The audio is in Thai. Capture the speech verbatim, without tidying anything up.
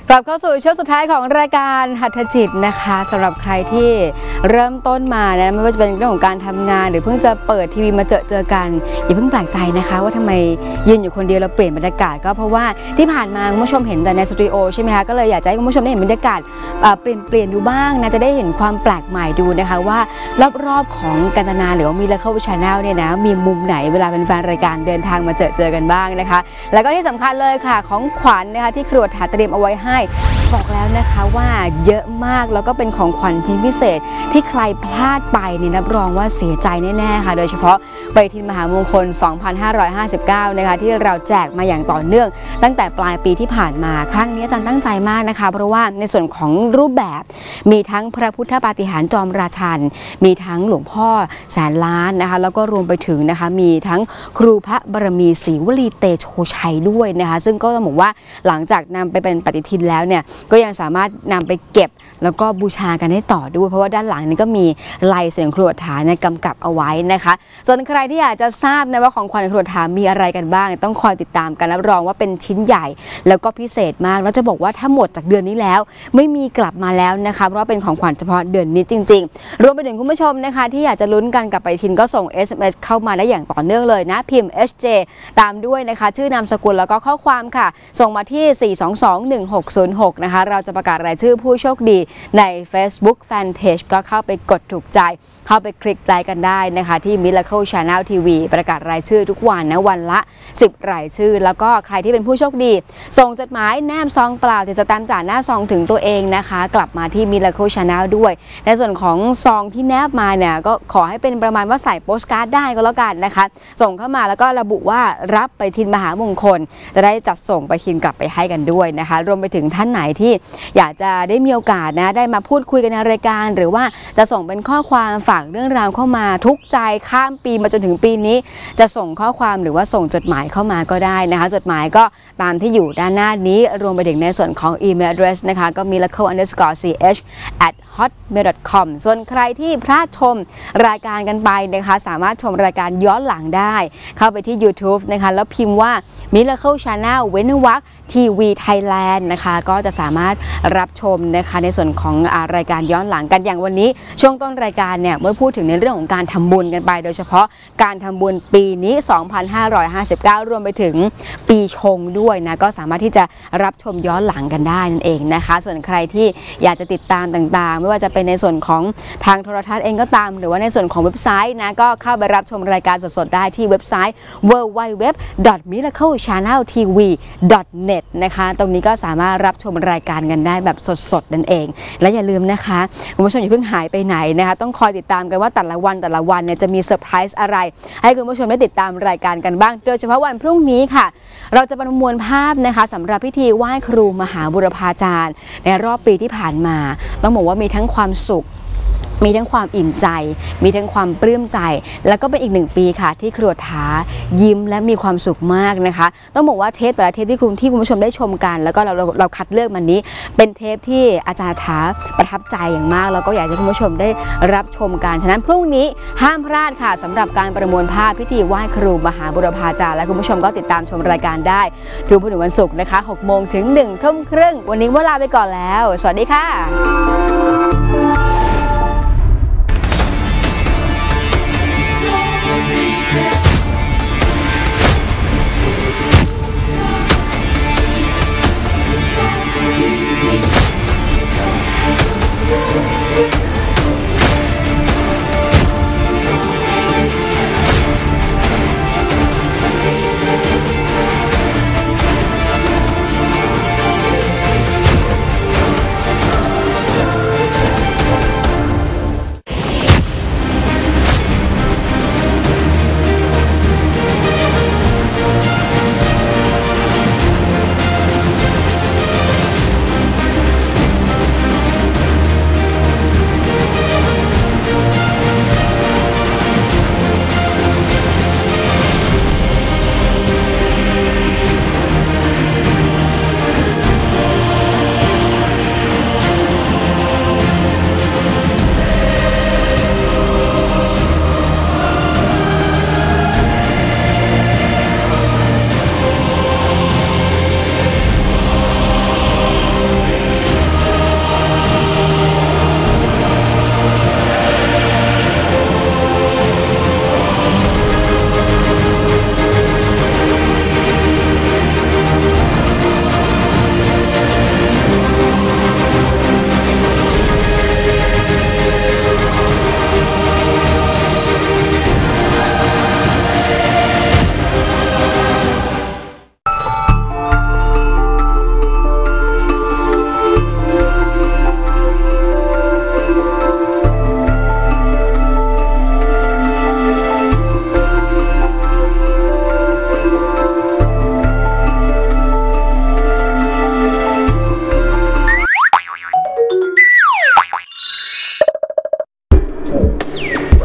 กลับเข้าสู่ช่วงสุดท้ายของรายการหัตถจิตนะคะสำหรับใครที่เริ่มต้นมานะไม่ว่าจะเป็นเรื่องของการทำงานหรือเพิ่งจะเปิดทีวีมาเจอเจอกันอย่าเพิ่งแปลกใจนะคะว่าทำไมยืนอยู่คนเดียวเราเปลี่ยนบรรยากาศก็เพราะว่าที่ผ่านมาคุณผู้ชมเห็นแต่ในสตูดิโอใช่ไหมคะก็เลยอยากจะให้คุณผู้ชมได้เห็นบรรยากาศเปลี่ยนเปลี่ยนดูบ้างนะจะได้เห็นความแปลกใหม่ดูนะคะว่ารอบๆของกันตนาหรือว่ามีเลเคิลชาแนลเนี่ยนะมีมุมไหนเวลาเป็นแฟนรายการเดินทางมาเจอเจอกันบ้างนะคะแล้วก็ที่สำคัญเลยค่ะของขวัญนะคะที่ครัวถาเตรียมเอาไว้ให้บอกแล้วนะคะว่าเยอะมากแล้วก็เป็นของขวัญชิ้นพิเศษที่ใครพลาดไปเนี่ยรับรองว่าเสียใจแน่ๆค่ะโดยเฉพาะปฏิทินมหามงคล สองพันห้าร้อยห้าสิบเก้า นะคะที่เราแจกมาอย่างต่อเนื่องตั้งแต่ปลายปีที่ผ่านมาครั้งนี้อาจารย์ตั้งใจมากนะคะเพราะว่าในส่วนของรูปแบบมีทั้งพระพุทธปาฏิหาริย์จอมราชันมีทั้งหลวงพ่อแสนล้านนะคะแล้วก็รวมไปถึงนะคะมีทั้งครูพระบารมีศรีวลีเตโชชัยด้วยนะคะซึ่งก็ต้องบอกว่าหลังจากนำไปเป็นปฏิทินแล้วเนี่ยก็ยังสามารถนำไปเก็บแล้วก็บูชากันได้ต่อด้วยเพราะว่าด้านหลังนี้ก็มีลายเสียงครวญฐานกำกับเอาไว้นะคะส่วนใครที่อยากจะทราบนะว่าของขวัญครวญฐานมีอะไรกันบ้างต้องคอยติดตามกันรับรองว่าเป็นชิ้นใหญ่แล้วก็พิเศษมากแล้วจะบอกว่าถ้าหมดจากเดือนนี้แล้วไม่มีกลับมาแล้วนะคะเพราะว่าเป็นของขวัญเฉพาะเดือนนี้จริงๆรวมไปถึงคุณผู้ชมนะคะที่อยากจะลุ้นกันกับปฏิทินก็ส่ง เอส เอ็ม เอส เข้ามาได้อย่างต่อเนื่องเลยนะพิมพ์ เอช เจ ตามด้วยนะคะชื่อนามสกุลแล้วก็ข้อความค่ะส่งมาที่สี่ สอง สอง หนึ่ง หก ศูนย์ หกนะคะเราจะประกาศรายชื่อผู้โชคดีใน Facebook Fanpage ก็เข้าไปกดถูกใจเข้าไปคลิกไลค์กันได้นะคะที่ Miracle Channel ที วี ประกาศรายชื่อทุกวันนะวันละสิบรายชื่อแล้วก็ใครที่เป็นผู้โชคดีส่งจดหมายแนบซองเปล่าติดสแตมป์จ่าหน้าซองถึงตัวเองนะคะกลับมาที่ Miracle Channel ด้วยในส่วนของซองที่แนบมาเนี่ยก็ขอให้เป็นประมาณว่าใส่โปสการ์ดได้ก็แล้วกันนะคะส่งเข้ามาแล้วก็ระบุว่ารับไปทินมหามงคลจะได้จัดส่งไปทินกลับไปให้กันด้วยนะคะรวมไปถึงท่านไหนที่อยากจะได้มีโอกาสนะได้มาพูดคุยกันในรายการหรือว่าจะส่งเป็นข้อความฝากเรื่องราวเข้ามาทุกใจข้ามปีมาจนถึงปีนี้จะส่งข้อความหรือว่าส่งจดหมายเข้ามาก็ได้นะคะจดหมายก็ตามที่อยู่ด้านหน้านี้รวมไปถึงในส่วนของอีเมล address นะคะก็มี miracle underscore ch at hotmail dot com ส่วนใครที่พลาดชมรายการกันไปนะคะสามารถชมรายการย้อนหลังได้เข้าไปที่ YouTube นะคะแล้วพิมพ์ว่า Miracle Channel เว้นวรรคทีวีไทยแลนด์นะคะก็จะสามารถรับชมนะคะในส่วนของรายการย้อนหลังกันอย่างวันนี้ช่วงต้นรายการเนี่ยเมื่อพูดถึงในเรื่องของการทำบุญกันไปโดยเฉพาะการทำบุญปีนี้ สองพันห้าร้อยห้าสิบเก้า รวมไปถึงปีชงด้วยนะก็สามารถที่จะรับชมย้อนหลังกันได้นั่นเองนะคะส่วนใครที่อยากจะติดตามต่างๆไม่ว่าจะเป็นในส่วนของทางโทรทัศน์เองก็ตามหรือว่าในส่วนของเว็บไซต์นะก็เข้าไปรับชมรายการสดๆได้ที่เว็บไซต์ ดับเบิลยู ดับเบิลยู ดับเบิลยู ดอท มิราเคิล ชาแนล ที วี ดอท เน็ต นะคะตรงนี้ก็สามารถรับชมรายการกันได้แบบสดๆนั่นเองและอย่าลืมนะคะคุณผู้ชมอย่าเพิ่งหายไปไหนนะคะต้องคอยติดตามกันว่าแต่ละวันแต่ละวันเนี่ยจะมีเซอร์ไพรส์อะไรให้คุณผู้ชมได้ติดตามรายการกันบ้างโดยเฉพาะวันพรุ่งนี้ค่ะเราจะประมวลภาพนะคะสำหรับพิธีไหว้ครูมหาบุรพาจารย์ในรอบปีที่ผ่านมาต้องบอกว่ามีทั้งความสุขมีทั้งความอิ่มใจมีทั้งความปลื้มใจแล้วก็เป็นอีกหนึ่งปีค่ะที่ครัวถายิ้มและมีความสุขมากนะคะต้องบอกว่าเทปแต่ละเทปที่คุณที่คุณผู้ชมได้ชมกันแล้วก็เราเราเราคัดเลือกมันนี้เป็นเทปที่อาจารย์ถาประทับใจอย่างมากแล้วก็อยากให้คุณผู้ชมได้รับชมกันฉะนั้นพรุ่งนี้ห้ามพลาดค่ะสำหรับการประมวลภาพพิธีไหว้ครูมหาบุรพาจารย์และคุณผู้ชมก็ติดตามชมรายการได้ทุกวันศุกร์นะคะหกโมงถึงหนึ่งทุ่มครึ่งวันนี้ว่าลาไปก่อนแล้วสวัสดีค่ะค่ะ